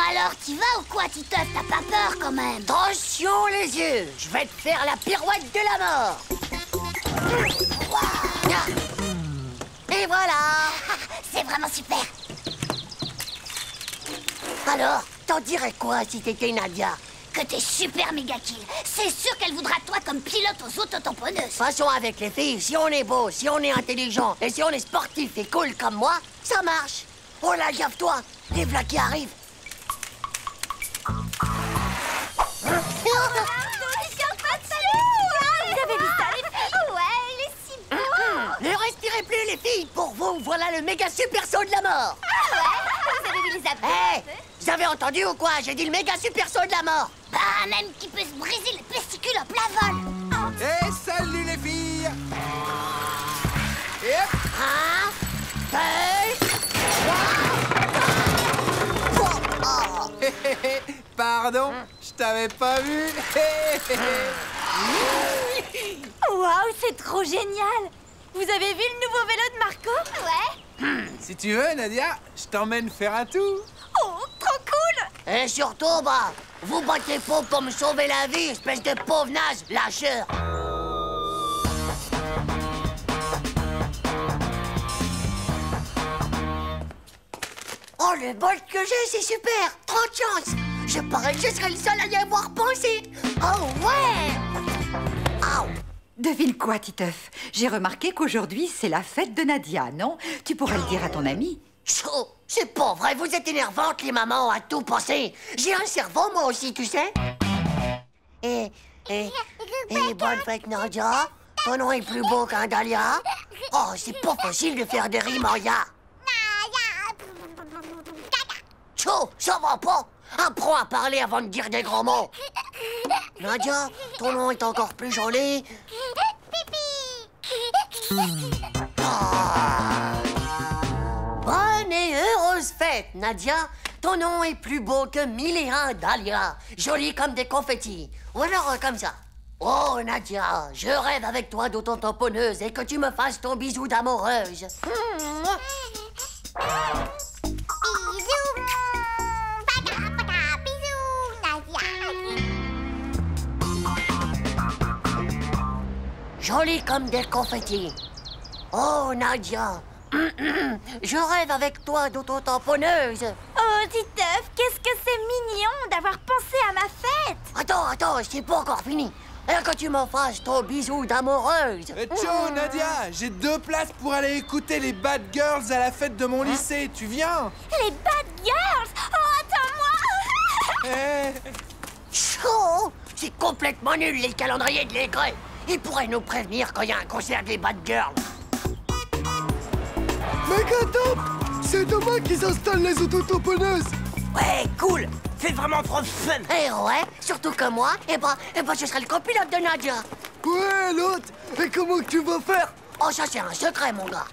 Alors, t'y vas ou quoi, Titeuf? T'as pas peur, quand même? Attention les yeux, je vais te faire la pirouette de la mort. Et voilà. C'est vraiment super. Alors, t'en dirais quoi si t'étais Nadia? Que t'es super méga kill. C'est sûr qu'elle voudra toi comme pilote aux autotamponneuses. De toute façon, avec les filles, si on est beau, si on est intelligent et si on est sportif et cool comme moi, ça marche. Oh là, gaffe-toi, les v'là qui arrivent. Vous avez vu ça, les filles? Ouais, il est si beau. Ne respirez plus, les filles. Pour vous, voilà le méga super saut de la mort. Ah ouais? Vous avez vu les abdos? Hé, vous avez entendu ou quoi? J'ai dit le méga super saut de la mort. Bah, même qui peut se briser les testicules en plein vol. Et salut les filles. Et hop. 1, 2, 3. Pardon, je t'avais pas vu. Waouh, c'est trop génial! Vous avez vu le nouveau vélo de Marco? Ouais. Si tu veux, Nadia, je t'emmène faire un tour. Oh, trop cool! Et surtout, bah, vous battez pas pour me sauver la vie, espèce de pauvre naze, lâcheur. Oh, le bol que j'ai, c'est super! Trop de chance! Je parie que je serai le seul à y avoir pensé! Oh, ouais! Aouh! Devine quoi, Titeuf? J'ai remarqué qu'aujourd'hui, c'est la fête de Nadia, non? Tu pourrais le dire à ton ami. Chaud! C'est pas vrai, vous êtes énervantes, les mamans, à tout penser! J'ai un cerveau, moi aussi, tu sais! Et bonne fête, Nadia! Ton nom est plus beau qu'un dahlia! Oh, c'est pas facile de faire des rimes en ya! Chaud, ça va pas! Apprends à parler avant de dire des gros mots! Nadia, ton nom est encore plus joli! Ah. Bonne et heureuse fête, Nadia! Ton nom est plus beau que 1001 dahlias, joli comme des confettis. Ou alors comme ça. Oh, Nadia, je rêve avec toi d'auto-tamponneuse et que tu me fasses ton bisou d'amoureuse. Joli comme des confettis. Oh, Nadia, je rêve avec toi d'auto-tamponneuse. Oh, Titeuf, qu'est-ce que c'est mignon d'avoir pensé à ma fête! Attends, c'est pas encore fini. Et que tu me fasses ton bisou d'amoureuse. Ciao, Nadia, j'ai 2 places pour aller écouter les Bad Girls à la fête de mon lycée. Tu viens? Les Bad Girls! Oh, attends-moi! Chaud! C'est complètement nul, les calendriers de l'école. Ils pourraient nous prévenir quand il y a un concert des Bad Girls. Méga top! C'est demain qu'ils installent les autotamponneuses! Ouais, cool! C'est vraiment trop fun! Eh ouais, surtout que moi, je serai le copilote de Nadia. Ouais, l'autre! Et comment que tu vas faire? Oh, ça c'est un secret, mon gars.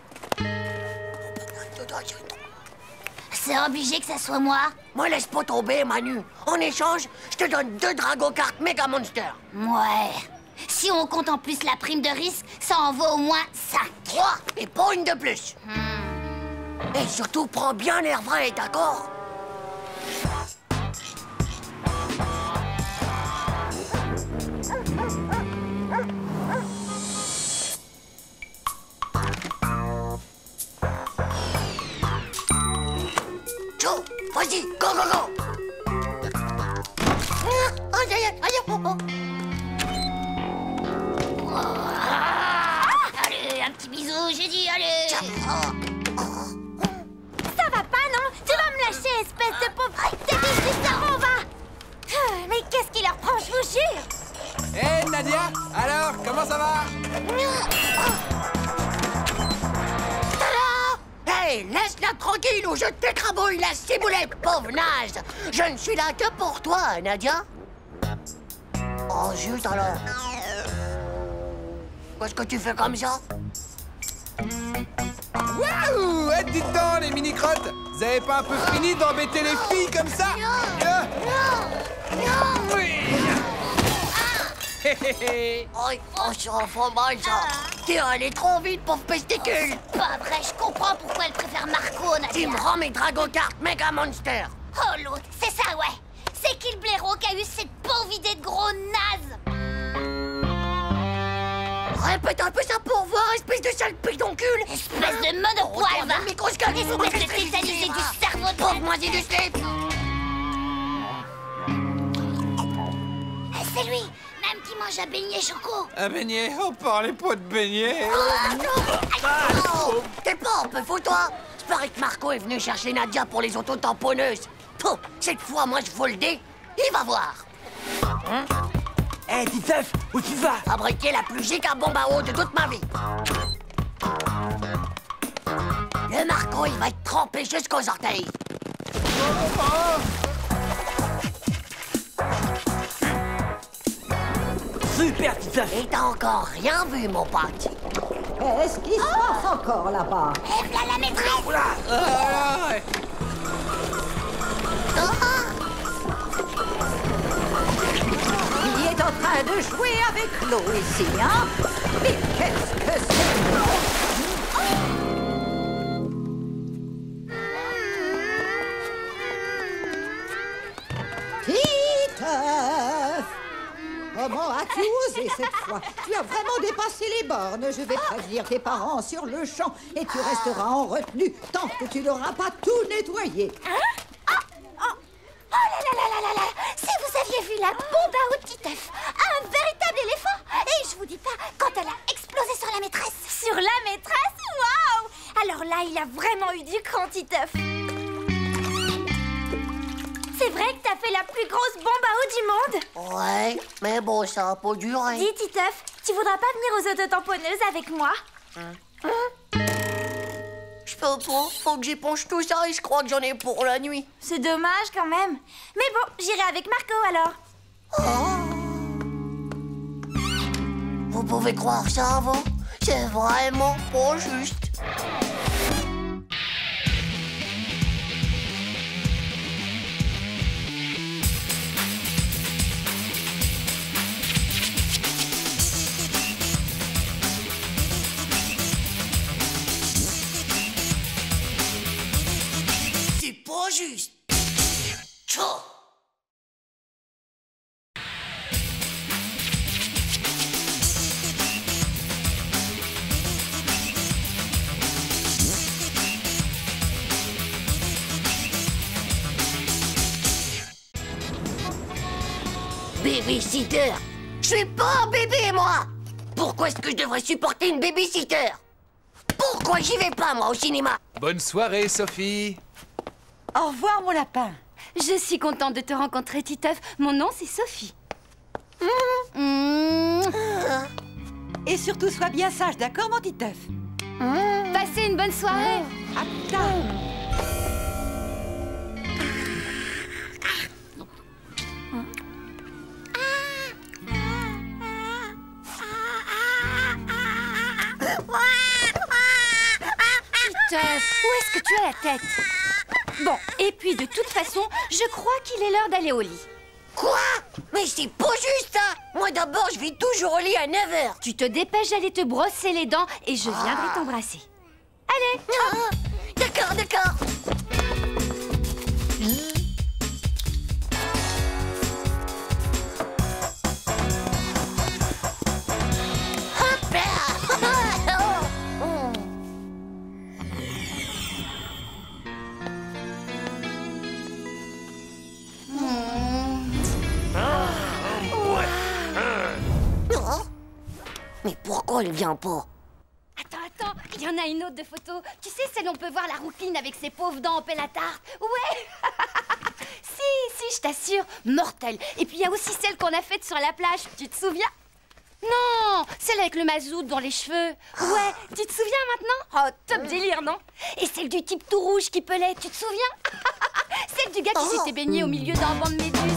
C'est obligé que ça soit moi. Moi, laisse pas tomber, Manu. En échange, je te donne 2 Drago-Kart Mega Monster. Ouais. Si on compte en plus la prime de risque, ça en vaut au moins 5. 3 et pas une de plus. Et surtout, prends bien l'air vrai, d'accord? Joe, vas-y, go, go, go! Allez, un petit bisou, j'ai dit, allez. Ça va pas, non? Tu vas me lâcher, espèce de pauvre... Dépêche, ça on va! Mais qu'est-ce qui leur prend, je vous jure? Hé, Nadia, alors, comment ça va? Hey, laisse-la tranquille ou je t'écrabouille la ciboulette, pauvre naze! Je ne suis là que pour toi, Nadia. Oh, zut alors. Qu'est-ce que tu fais comme ça? Waouh! Dites donc, les mini-crottes, vous avez pas un peu fini d'embêter les filles comme ça? Oui. Oh, ça en fait mal, ça. T'es allé trop vite, pauvre pesticule. Pas vrai, je comprends pourquoi elle préfère Marco, Tu Nadia. me rends mes Drago-Kart Mega Monster. Oh, l'autre, c'est ça, ouais. C'est qui le blaireau qui a eu cette pauvre idée de gros naze? Répète un peu ça pour voir, espèce de sale pédoncule. Espèce de monopoil, va. Microscope. Espèce de tétanisé du cerveau de... Pauvre moisi du slip. C'est lui, même qui mange un beignet choco. Un beignet? Oh, parlez pas de beignet. Oh, t'es pas un peu fou, toi? Je parie que Marco est venu chercher Nadia pour les autotamponneuses. Oh, cette fois, moi, je vole le dé. Il va voir. Hé, Titeuf, où tu vas? Fabriquer la plus giga bombe à eau de toute ma vie. Le Marco, il va être trempé jusqu'aux orteils. Super, Titeuf. Et t'as encore rien vu, mon pote. Qu'est-ce qui se passe encore là-bas? Et voilà la maîtresse. Il est en train de jouer avec l'eau ici, hein? Mais qu'est-ce que c'est? Titeuf! Comment as-tu osé cette fois? Tu as vraiment dépassé les bornes. Je vais prévenir tes parents sur le champ et tu resteras en retenue tant que tu n'auras pas tout nettoyé. Oh là là là là là là! Si vous aviez vu la bombe à eau de Titeuf, un véritable éléphant! Et je vous dis pas, quand elle a explosé sur la maîtresse! Sur la maîtresse? Waouh! Alors là, il a vraiment eu du cran, Titeuf! C'est vrai que t'as fait la plus grosse bombe à eau du monde? Ouais, mais bon, ça a pas duré. Dis, Titeuf, tu voudras pas venir aux autotamponneuses avec moi? Je peux pas, faut que j'éponge tout ça et je crois que j'en ai pour la nuit. C'est dommage quand même. Mais bon, j'irai avec Marco alors. Vous pouvez croire ça, vous? C'est vraiment pas juste. C'est pas juste. Tchao. Babysitter? Je suis pas un bébé, moi! Pourquoi est-ce que je devrais supporter une babysitter? Pourquoi j'y vais pas, moi, au cinéma? Bonne soirée, Sophie. Au revoir, mon lapin. Je suis contente de te rencontrer, Titeuf. Mon nom, c'est Sophie. Et surtout, sois bien sage, d'accord, mon Titeuf? Passez une bonne soirée. Attends. Titeuf, où est-ce que tu as la tête? Bon, et puis de toute façon, je crois qu'il est l'heure d'aller au lit. Quoi? Mais c'est pas juste, ça! Moi, d'abord, je vais toujours au lit à 9h. Tu te dépêches d'aller te brosser les dents et je viendrai t'embrasser. Allez! D'accord, d'accord. Hop là. Mais pourquoi il vient pas? Attends, il y en a une autre de photo. Tu sais, celle où on peut voir la rouquine avec ses pauvres dents en pelle à tarte. Ouais. Si, je t'assure, mortelle. Et puis il y a aussi celle qu'on a faite sur la plage, tu te souviens? Non, celle avec le mazout dans les cheveux. Ouais, tu te souviens maintenant? Oh, top délire, non? Et celle du type tout rouge qui pelait, tu te souviens? Celle du gars qui s'était baigné au milieu d'un banc de méduses.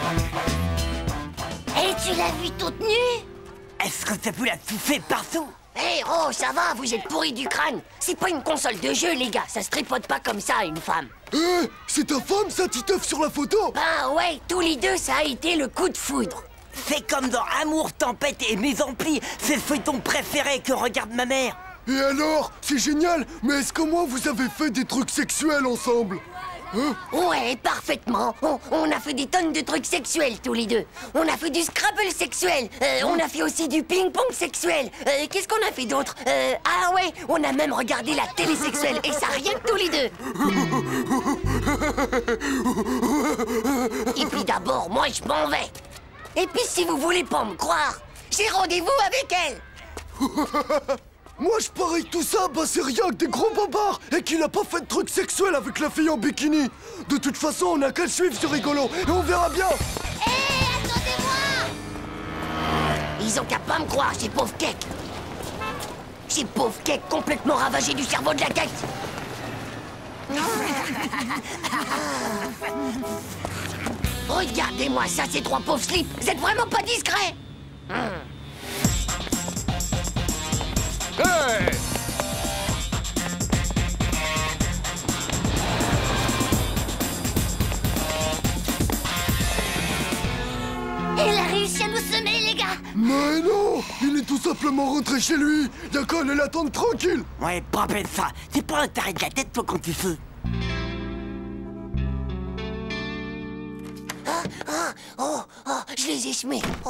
Et tu l'as vue toute nue? Est-ce que t'as pu la touffer partout? Hé, oh, ça va, vous êtes pourris du crâne. C'est pas une console de jeu, les gars. Ça se tripote pas comme ça, une femme. C'est ta femme, ça, Titeuf, sur la photo? Ben ouais, tous les deux, ça a été le coup de foudre. C'est comme dans Amour, Tempête et Mise en Pli. C'est le feuilleton préféré que regarde ma mère. Et alors? C'est génial, mais est-ce que moi, vous avez fait des trucs sexuels ensemble? Ouais, parfaitement. On a fait des tonnes de trucs sexuels tous les deux. On a fait du Scrabble sexuel. On a fait aussi du ping-pong sexuel. Qu'est-ce qu'on a fait d'autre? Ah ouais, on a même regardé la télé sexuelle. Et ça rien que tous les deux. Et puis d'abord, moi je m'en vais. Et puis si vous voulez pas me croire, j'ai rendez-vous avec elle. Moi je parie que tout ça, bah c'est rien que des gros bobards et qu'il a pas fait de trucs sexuels avec la fille en bikini. De toute façon, on a qu'à le suivre, ce rigolo, et on verra bien. Hé, attendez-moi! Ils ont qu'à pas me croire, j'ai pauvre Cake. J'ai pauvre Cake complètement ravagé du cerveau de la quête. Regardez-moi ça, ces trois pauvres slips. Vous êtes vraiment pas discrets. Hey! Elle a réussi à nous semer, les gars! Mais non, il est tout simplement rentré chez lui. Y'a qu'à aller l'attendre tranquille. Ouais, pas peine ça. C'est pas un taré de la tête, toi, quand tu fais. Oh, je les ai semés. Oh.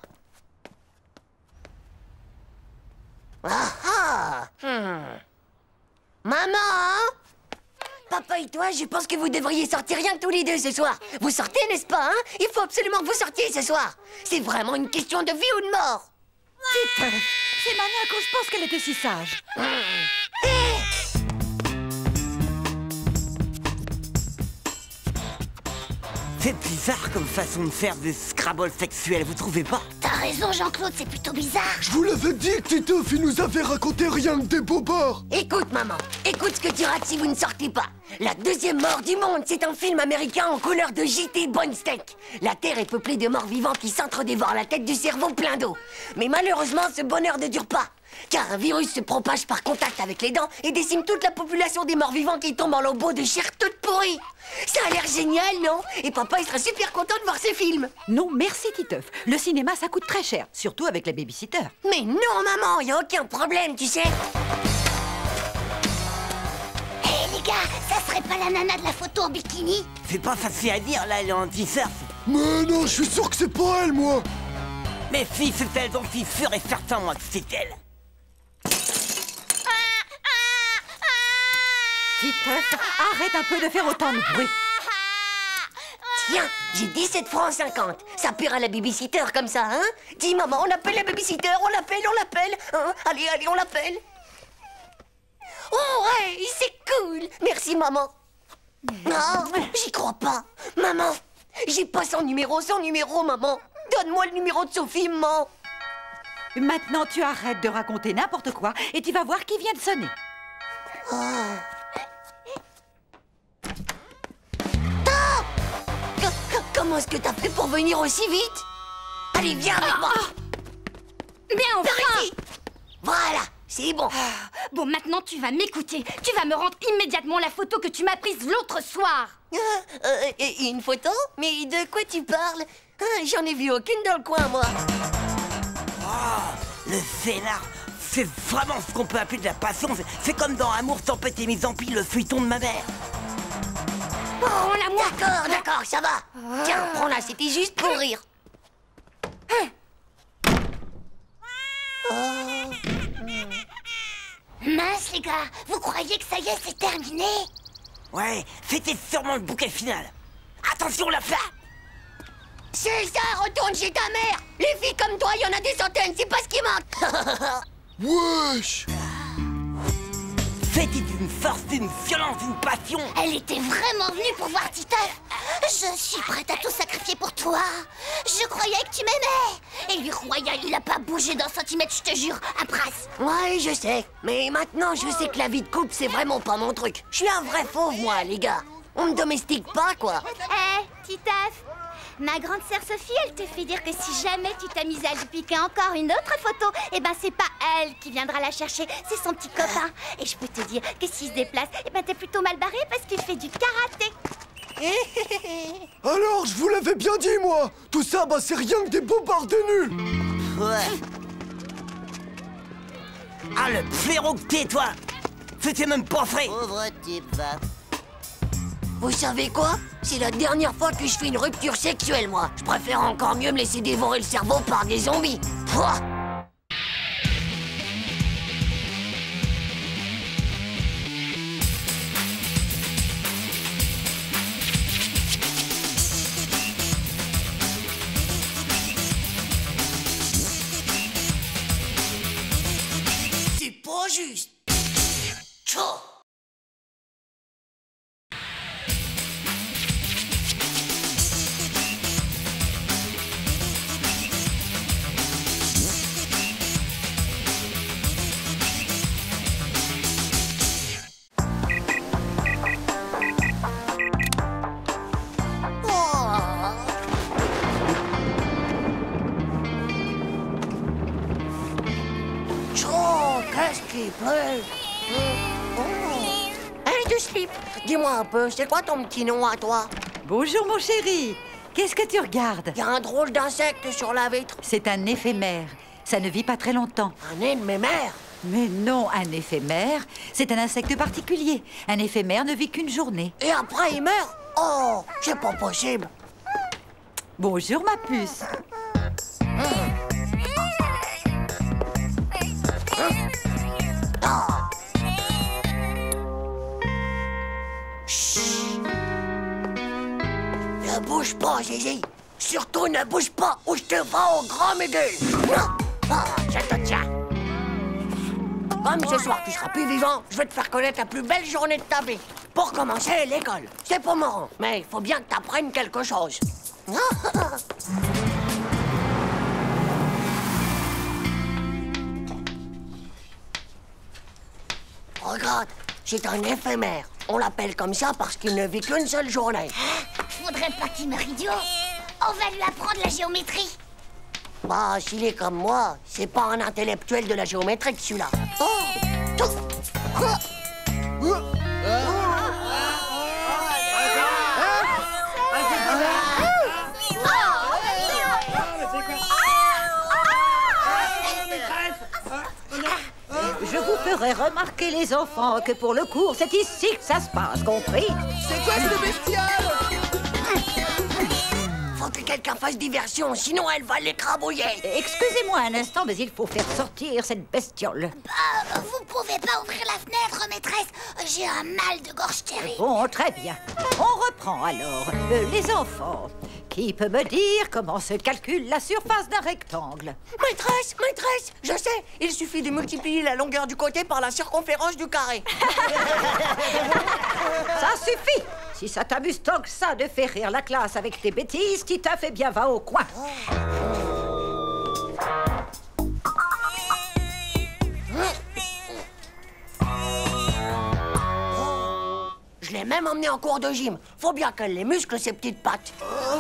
Maman! Papa et toi, je pense que vous devriez sortir rien que tous les deux ce soir. Vous sortez, n'est-ce pas, hein? Il faut absolument que vous sortiez ce soir. C'est vraiment une question de vie ou de mort. C'est maintenant que je pense qu'elle était si sage. C'est bizarre comme façon de faire des Scrabble sexuels, vous trouvez pas? T'as raison, Jean-Claude, c'est plutôt bizarre. Je vous l'avais dit que Titeuf, il nous avait raconté rien que des bobards. Écoute, maman, écoute ce que tu rates si vous ne sortez pas. La deuxième mort du monde, c'est un film américain en couleur de J.T. Bonsteak. La Terre est peuplée de morts vivants qui s'entre-dévorent la tête du cerveau plein d'eau. Mais malheureusement, ce bonheur ne dure pas. Car un virus se propage par contact avec les dents et décime toute la population des morts vivants qui tombent en lambeaux de chair toute pourrie. Ça a l'air génial, non? Et papa, il sera super content de voir ce film. Non, merci Titeuf. Le cinéma, ça coûte très cher, surtout avec les babysitters. Mais non, maman, y a aucun problème, tu sais. Hé, les gars, ça serait pas la nana de la photo en bikini? C'est pas facile à dire, là, elle est anti-surf. Mais non, je suis sûr que c'est pas elle, moi. Mais si, c'est elle, donc il serait certain, moi, que c'est elle. Titeuf, arrête un peu de faire autant de bruit. Tiens, j'ai 17 francs 50. Ça paiera la babysitter comme ça, hein? Dis, maman, on appelle la babysitter, on l'appelle, hein? Allez, on l'appelle. Oh, ouais, c'est cool. Merci, maman. Non, j'y crois pas. Maman, j'ai pas son numéro, maman. Donne-moi le numéro de Sophie, maman. Maintenant, tu arrêtes de raconter n'importe quoi et tu vas voir qui vient de sonner. Comment est-ce que t'as fait pour venir aussi vite? Allez, viens avec moi. Mais enfin! Par ici. Voilà, c'est bon. Bon, maintenant, tu vas m'écouter. Tu vas me rendre immédiatement la photo que tu m'as prise l'autre soir. Une photo? Mais de quoi tu parles? J'en ai vu aucune dans le coin, moi. Le scénar, c'est vraiment ce qu'on peut appeler de la passion. C'est comme dans Amour, tempête et mise en pile, le feuilleton de ma mère. Oh, l'amour. D'accord, ça va. Tiens, prends-la, c'était juste pour rire. Mince, les gars, vous croyez que ça y est, c'est terminé? Ouais, c'était sûrement le bouquet final. Attention, la flamme! C'est ça, retourne chez ta mère. Les filles comme toi, il y en a des centaines, c'est pas ce qui manque. Wesh. C'était une force, une violence, une passion. Elle était vraiment venue pour voir Titeuf. Je suis prête à tout sacrifier pour toi. Je croyais que tu m'aimais. Et lui royal, il a pas bougé d'un centimètre, je te jure, à Brasse. Ouais, je sais. Mais maintenant, je sais que la vie de couple, c'est vraiment pas mon truc. Je suis un vrai fauve, moi, les gars. On me domestique pas, quoi. Hé, Titeuf, ma grande sœur Sophie, elle te fait dire que si jamais tu t'amuses à lui piquer encore une autre photo, eh ben c'est pas elle qui viendra la chercher, c'est son petit copain. Et je peux te dire que s'il se déplace, eh ben t'es plutôt mal barré parce qu'il fait du karaté. Alors, je vous l'avais bien dit, moi. Tout ça, bah c'est rien que des bobards de nuls. Ouais. Ah, le blaireau que t'es, toi! C'était même pas frais! Pauvre type, va. Vous savez quoi? C'est la dernière fois que je fais une rupture sexuelle, moi. Je préfère encore mieux me laisser dévorer le cerveau par des zombies. Pouah. C'est pas juste. Tchou. Qu'est-ce qui pleut? Hey, du slip, dis-moi un peu, c'est quoi ton petit nom à toi? Bonjour, mon chéri. Qu'est-ce que tu regardes? Il y a un drôle d'insecte sur la vitre. C'est un éphémère. Ça ne vit pas très longtemps. Un éphémère? Mais non, un éphémère, c'est un insecte particulier. Un éphémère ne vit qu'une journée. Et après, il meurt? Oh, c'est pas possible. Bonjour, ma puce. Ne bouge pas, Zizi. Surtout ne bouge pas ou je te vends au grand mégueule. Je te tiens. Comme ce soir tu seras plus vivant, je vais te faire connaître la plus belle journée de ta vie. Pour commencer, l'école. C'est pas marrant, mais il faut bien que tu apprennes quelque chose. Regarde, c'est un éphémère. On l'appelle comme ça parce qu'il ne vit qu'une seule journée. Faudrait pas qu'il meure idiot. On va lui apprendre la géométrie. Bah, s'il est comme moi, c'est pas un intellectuel de la géométrie que celui-là. Oh, Je vous ferai remarquer, les enfants, que pour le cours, c'est ici que ça se passe, compris? C'est quoi ce bestiole? faut que quelqu'un fasse diversion, sinon elle va l'écrabouiller. Excusez-moi un instant, mais il faut faire sortir cette bestiole. Vous pouvez pas ouvrir la fenêtre, maîtresse. J'ai un mal de gorge terrible. Bon, très bien. On reprend alors. Les enfants, qui peut me dire comment se calcule la surface d'un rectangle? Maîtresse, je sais, il suffit de multiplier la longueur du côté par la circonférence du carré. Ça suffit. Si ça t'amuse tant que ça de faire rire la classe avec tes bêtises, Titeuf, eh bien, va au coin. Je l'ai même emmené en cours de gym. Faut bien qu'elle les muscle, ses petites pattes.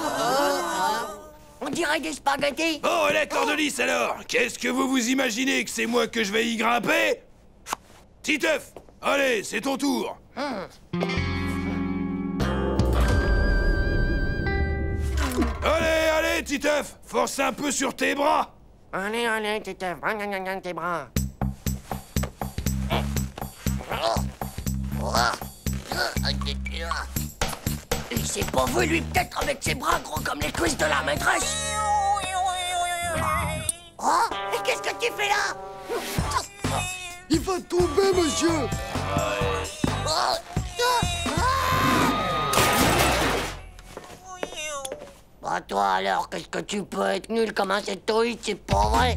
On dirait des spaghettis. Oh, la cordelisse alors! Qu'est-ce que vous vous imaginez que c'est moi que je vais y grimper? Titeuf, allez, c'est ton tour. Allez, Titeuf, force un peu sur tes bras. Allez, Titeuf, tes bras. Il s'est pas vu, lui, peut-être avec ses bras gros comme les cuisses de la maîtresse. Oh, mais qu'est-ce que tu fais là? Il va tomber, monsieur. Bah toi alors, qu'est-ce que tu peux être nul comme un sectoïde, c'est pas vrai.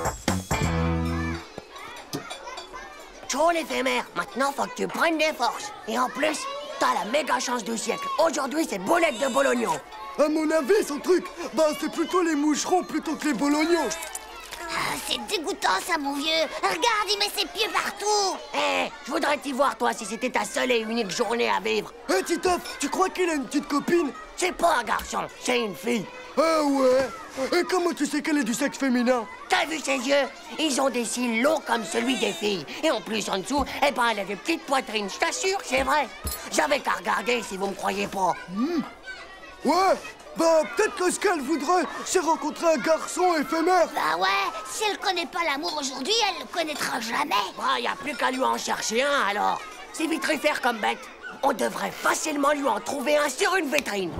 Chaud l'éphémère, maintenant faut que tu prennes des forces. Et en plus, t'as la méga chance du siècle. Aujourd'hui, c'est boulette de bolognon. À mon avis, son truc, bah c'est plutôt les moucherons plutôt que les bolognons. Ah, c'est dégoûtant ça, mon vieux. Regarde, il met ses pieds partout. Eh, je voudrais t'y voir, toi, si c'était ta seule et unique journée à vivre. Hé, Titeuf, tu crois qu'il a une petite copine? C'est pas un garçon, c'est une fille. Ah ouais? Et comment tu sais qu'elle est du sexe féminin? T'as vu ses yeux? Ils ont des cils longs comme celui des filles. Et en plus, en dessous, eh ben, elle a des petites poitrines. Je t'assure, c'est vrai. J'avais qu'à regarder si vous me croyez pas. Ouais, bah peut-être que ce qu'elle voudrait, c'est rencontrer un garçon éphémère. Bah ouais, si elle connaît pas l'amour aujourd'hui, elle le connaîtra jamais. Bah, y a plus qu'à lui en chercher un, alors. C'est vitrifère comme bête. On devrait facilement lui en trouver un sur une vitrine.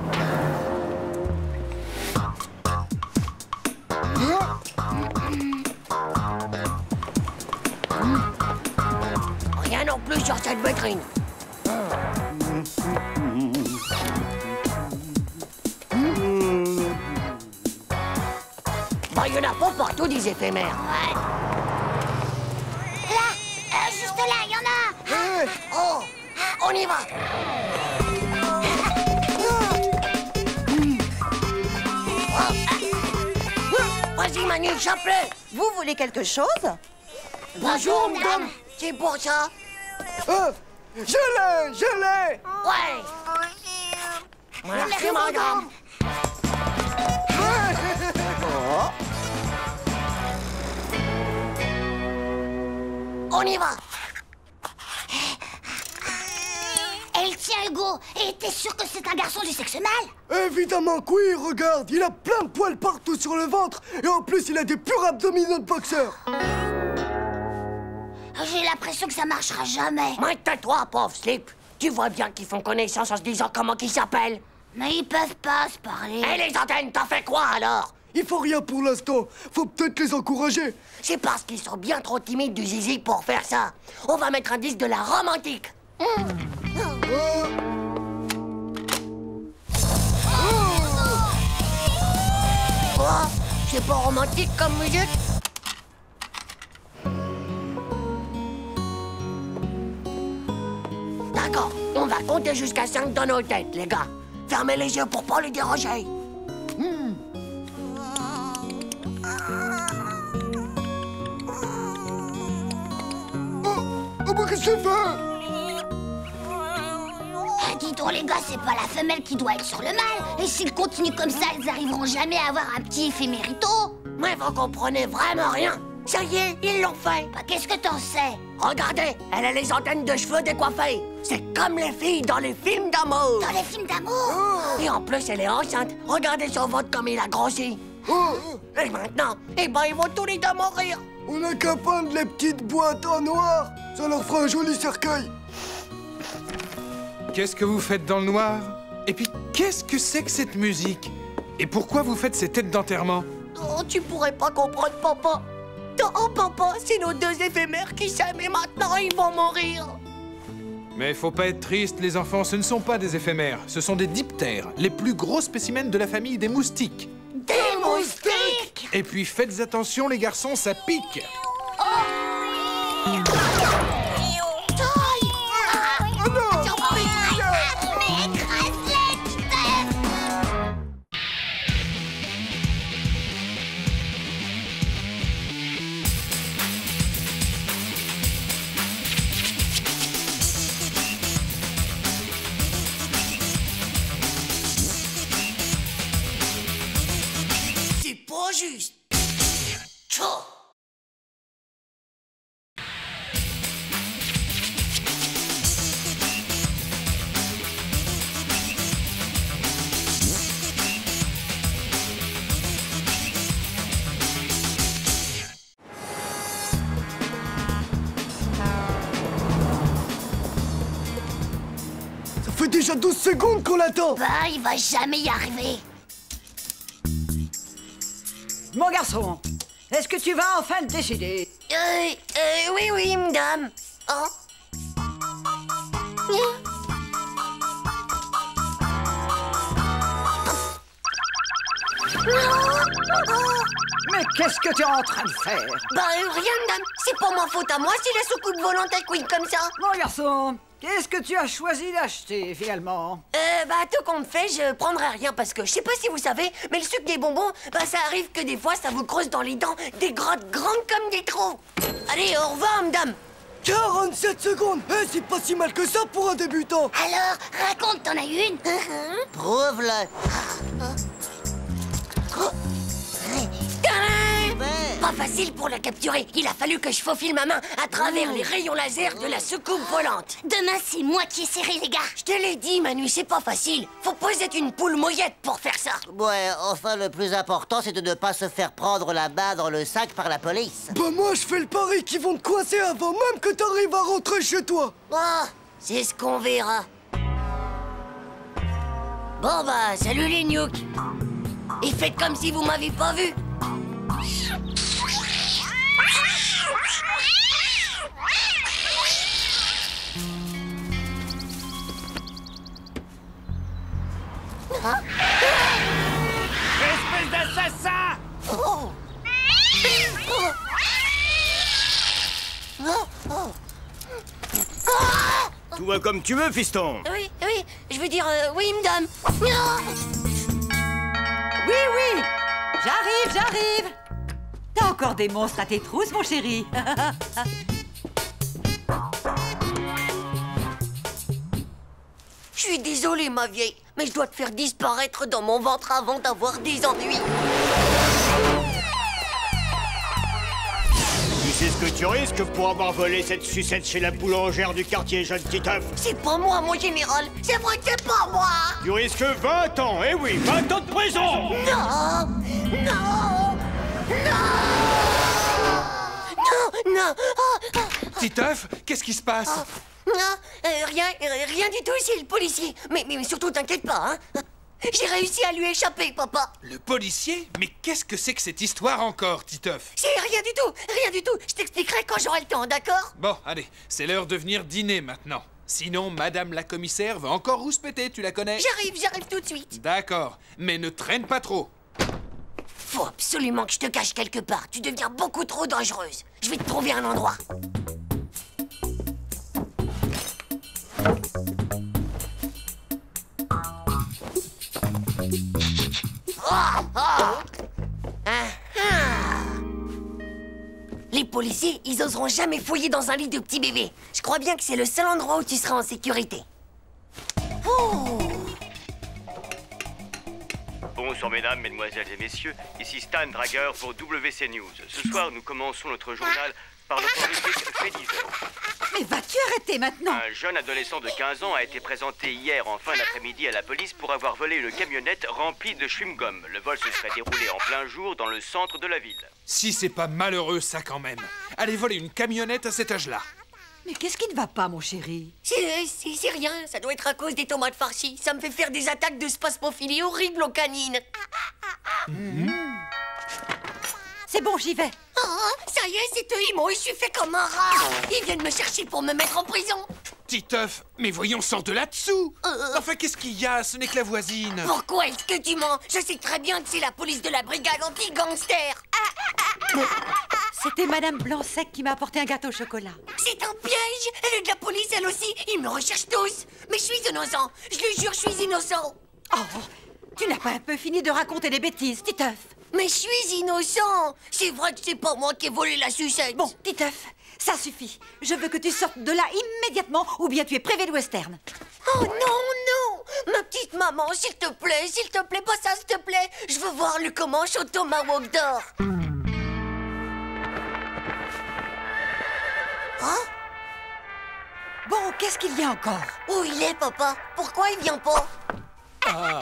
Rien non plus sur cette vitrine. Bah, il y en a pas partout des éphémères. Ouais. Là, juste là, il y en a. Oh, on y va. Vas-y, Manu, chope-le. Vous voulez quelque chose? Bonjour, madame. C'est pour ça. Je l'ai. Ouais. Merci, madame. On y va. Elle tient Hugo. Et t'es sûr que c'est un garçon du sexe mâle? Évidemment que oui, regarde, il a plein de poils partout sur le ventre et en plus il a des purs abdominaux de boxeur. J'ai l'impression que ça marchera jamais. Mais tais-toi, pauvre Slip. Tu vois bien qu'ils font connaissance en se disant comment qu'ils s'appellent. Mais ils peuvent pas se parler. Et les antennes, t'en fais quoi alors? Il faut rien pour l'instant, faut peut-être les encourager. C'est parce qu'ils sont bien trop timides du zizi pour faire ça. On va mettre un disque de la romantique. Oh, c'est pas romantique comme musique? D'accord, on va compter jusqu'à 5 dans nos têtes, les gars. Fermez les yeux pour pas les déranger. Oh, mais qu'est-ce que tu fais? Ah, dis donc, les gars, c'est pas la femelle qui doit être sur le mâle. Et s'ils continuent comme ça, ils arriveront jamais à avoir un petit éphémérito. Mais vous comprenez vraiment rien. Ça y est, ils l'ont fait. Bah, qu'est-ce que t'en sais? Regardez, elle a les antennes de cheveux décoiffées. C'est comme les filles dans les films d'amour. Dans les films d'amour? Et en plus, elle est enceinte. Regardez son ventre comme il a grossi. Et maintenant, eh ben, ils vont tous les deux mourir. On a qu'à peindre les petites boîtes en noir. Ça leur fera un joli cercueil. Qu'est-ce que vous faites dans le noir? Et puis, qu'est-ce que c'est que cette musique? Et pourquoi vous faites ces têtes d'enterrement? Oh, tu pourrais pas comprendre, papa. Oh, papa, c'est nos deux éphémères qui s'aiment et maintenant ils vont mourir. Mais faut pas être triste, les enfants, ce ne sont pas des éphémères. Ce sont des diptères, les plus gros spécimens de la famille des moustiques. Des moustiques! Et puis faites attention, les garçons, ça pique. C'est pas juste. Tchou. Ça fait déjà 12 secondes qu'on l'attend. Bah, il va jamais y arriver. Mon garçon, est-ce que tu vas enfin te décider? Oui, madame. Oh. Mais qu'est-ce que tu es en train de faire? Bah, rien, madame. C'est pas ma faute à moi si la soucoupe volante elle couine comme ça. Mon garçon, qu'est-ce que tu as choisi d'acheter, finalement? Bah, tout compte fait, je prendrai rien parce que je sais pas si vous savez, mais le sucre des bonbons, bah, ça arrive que des fois, ça vous creuse dans les dents des grottes grandes comme des trous. Allez, au revoir, madame. 47 secondes. C'est pas si mal que ça pour un débutant. Alors, raconte, t'en as une? Prouve-le. Pas facile pour la capturer. Il a fallu que je faufile ma main à travers les rayons laser de la soucoupe volante. Demain, c'est moi qui essaierai, les gars. Je te l'ai dit, Manu, c'est pas facile. Faut pas être une poule mouillette pour faire ça. Ouais, enfin, le plus important, c'est de ne pas se faire prendre la main dans le sac par la police. Bah moi, je fais le pari qu'ils vont te coincer avant même que t'arrives à rentrer chez toi. Oh, c'est ce qu'on verra. Bon bah, salut les gnouks. Et faites comme si vous m'aviez pas vu. Hein? Espèce d'assassin! Oh. Oh. Oh. Tout va comme tu veux, fiston. Oui, oui, je veux dire, oui, madame. Oui, oui. J'arrive. T'as encore des monstres à tes trousses, mon chéri. Je suis désolée, ma vieille, mais je dois te faire disparaître dans mon ventre avant d'avoir des ennuis. Tu sais ce que tu risques pour avoir volé cette sucette chez la boulangère du quartier, jeune Titeuf? C'est pas moi, mon général. C'est vrai que c'est pas moi. Tu risques 20 ans, eh oui, 20 ans de prison. Non. Non. Non. Non. Oh. Titeuf, qu'est-ce qui se passe? Non, rien du tout, c'est le policier. Mais surtout, t'inquiète pas, hein. J'ai réussi à lui échapper, papa. Le policier? Mais qu'est-ce que c'est que cette histoire encore, Titeuf? C'est rien du tout. Je t'expliquerai quand j'aurai le temps, d'accord? Bon, allez, c'est l'heure de venir dîner maintenant. Sinon, madame la commissaire va encore rouspéter, tu la connais? J'arrive tout de suite. D'accord, mais ne traîne pas trop. Faut absolument que je te cache quelque part. Tu deviens beaucoup trop dangereuse. Je vais te trouver un endroit. Les policiers, ils oseront jamais fouiller dans un lit de petit bébé. Je crois bien que c'est le seul endroit où tu seras en sécurité. Oh. Bonsoir mesdames, mesdemoiselles et messieurs, ici Stan Drager pour WC News. Ce soir, nous commençons notre journal par le horrifique fait divers. Mais vas-tu arrêter maintenant? Un jeune adolescent de 15 ans a été présenté hier en fin d'après-midi à la police pour avoir volé une camionnette remplie de chewing-gum. Le vol se serait déroulé en plein jour dans le centre de la ville. Si c'est pas malheureux, ça quand même. Aller voler une camionnette à cet âge-là. Mais qu'est-ce qui ne va pas, mon chéri? C'est rien, ça doit être à cause des tomates farcies. Ça me fait faire des attaques de spasmophilie horribles aux canines. C'est bon, j'y vais. Oh, ça y est, c'est eux, ils m'ont échauffé comme un rat. Ils viennent me chercher pour me mettre en prison. Titeuf, mais voyons, sors de là-dessous. Enfin, qu'est-ce qu'il y a? Ce n'est que la voisine. Pourquoi est-ce que tu mens? Je sais très bien que c'est la police de la brigade anti-gangster. C'était Madame Blanc-Sec qui m'a apporté un gâteau au chocolat. C'est un piège. Elle est de la police, elle aussi. Ils me recherchent tous. Mais je suis innocent. Je le jure, je suis innocent. Oh, tu n'as pas un peu fini de raconter des bêtises, Titeuf? Mais je suis innocent. C'est vrai que c'est pas moi qui ai volé la sucette. Bon, Titeuf, ça suffit. Je veux que tu sortes de là immédiatement ou bien tu es privé de western. Oh non. Ma petite maman, s'il te plaît, pas ça, s'il te plaît. Je veux voir le Comanche au tomahawk d'or. Hein? Bon, qu'est-ce qu'il y a encore? Où il est, papa? Pourquoi il vient pas? Hein?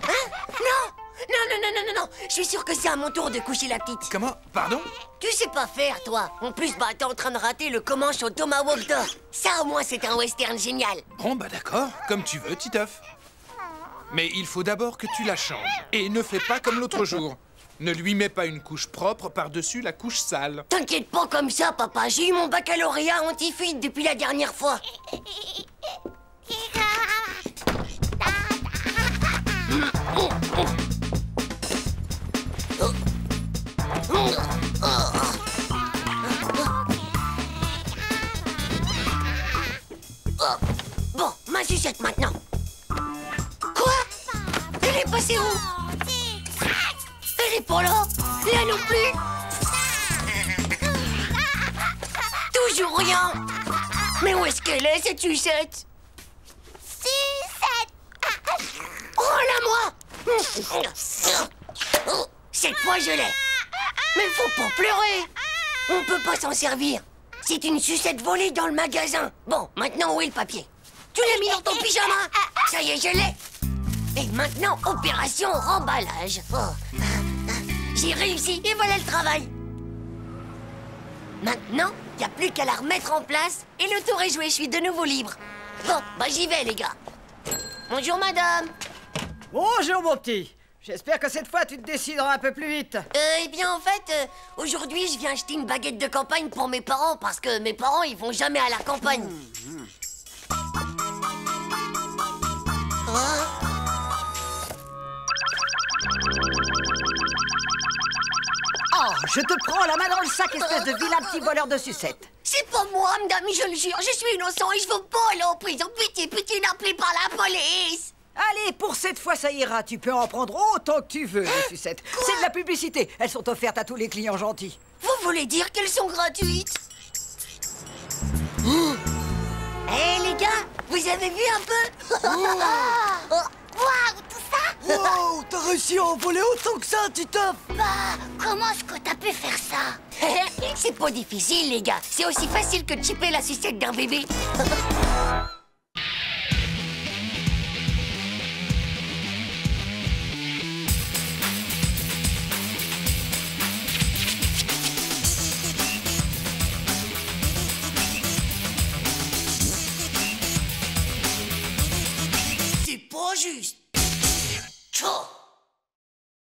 Non. Je suis sûr que c'est à mon tour de coucher la petite. Comment? Pardon? Tu sais pas faire, toi. En plus, t'es en train de rater le Comanche au tomahawk d'or. Ça, au moins, c'est un western génial. Bon, bah d'accord, comme tu veux, Titeuf. Mais il faut d'abord que tu la changes. Et ne fais pas comme l'autre jour. Ne lui mets pas une couche propre par-dessus la couche sale. T'inquiète pas comme ça, papa. J'ai eu mon baccalauréat anti-fuite depuis la dernière fois. Bon, ma sucette maintenant. Quoi? Elle est passée où? Elle est pas là? Là non plus? Toujours rien. Mais où est-ce qu'elle est, cette sucette? Sucette! Oh, là, moi! Cette fois, je l'ai. Mais faut pas pleurer. On peut pas s'en servir. C'est une sucette volée dans le magasin. Bon, maintenant, où est le papier? Tu l'as mis dans ton pyjama? Ça y est, je l'ai. Et maintenant, opération remballage. Oh. J'ai réussi et voilà le travail. Maintenant, il n'y a plus qu'à la remettre en place et le tour est joué, je suis de nouveau libre. Bon, bah j'y vais, les gars. Bonjour, madame. Bonjour, mon petit. J'espère que cette fois, tu te décideras un peu plus vite. Eh bien, en fait, aujourd'hui, je viens acheter une baguette de campagne pour mes parents, parce que mes parents, ils vont jamais à la campagne. Hein? Oh, je te prends la main dans le sac, espèce de vilain petit voleur de sucettes. C'est pas moi, madame, je le jure, je suis innocent et je veux pas aller en prison. Pitié, pitié, n'appelez pas la police. Allez, pour cette fois, ça ira. Tu peux en prendre autant que tu veux, les sucettes. C'est de la publicité. Elles sont offertes à tous les clients gentils. Vous voulez dire qu'elles sont gratuites? Eh, les gars, vous avez vu un peu? Waouh, tout ça? Wow, t'as réussi à en voler autant que ça, Titeuf? Bah, comment est-ce que t'as pu faire ça? C'est pas difficile, les gars. C'est aussi facile que de chipper la sucette d'un bébé. C'est pas juste.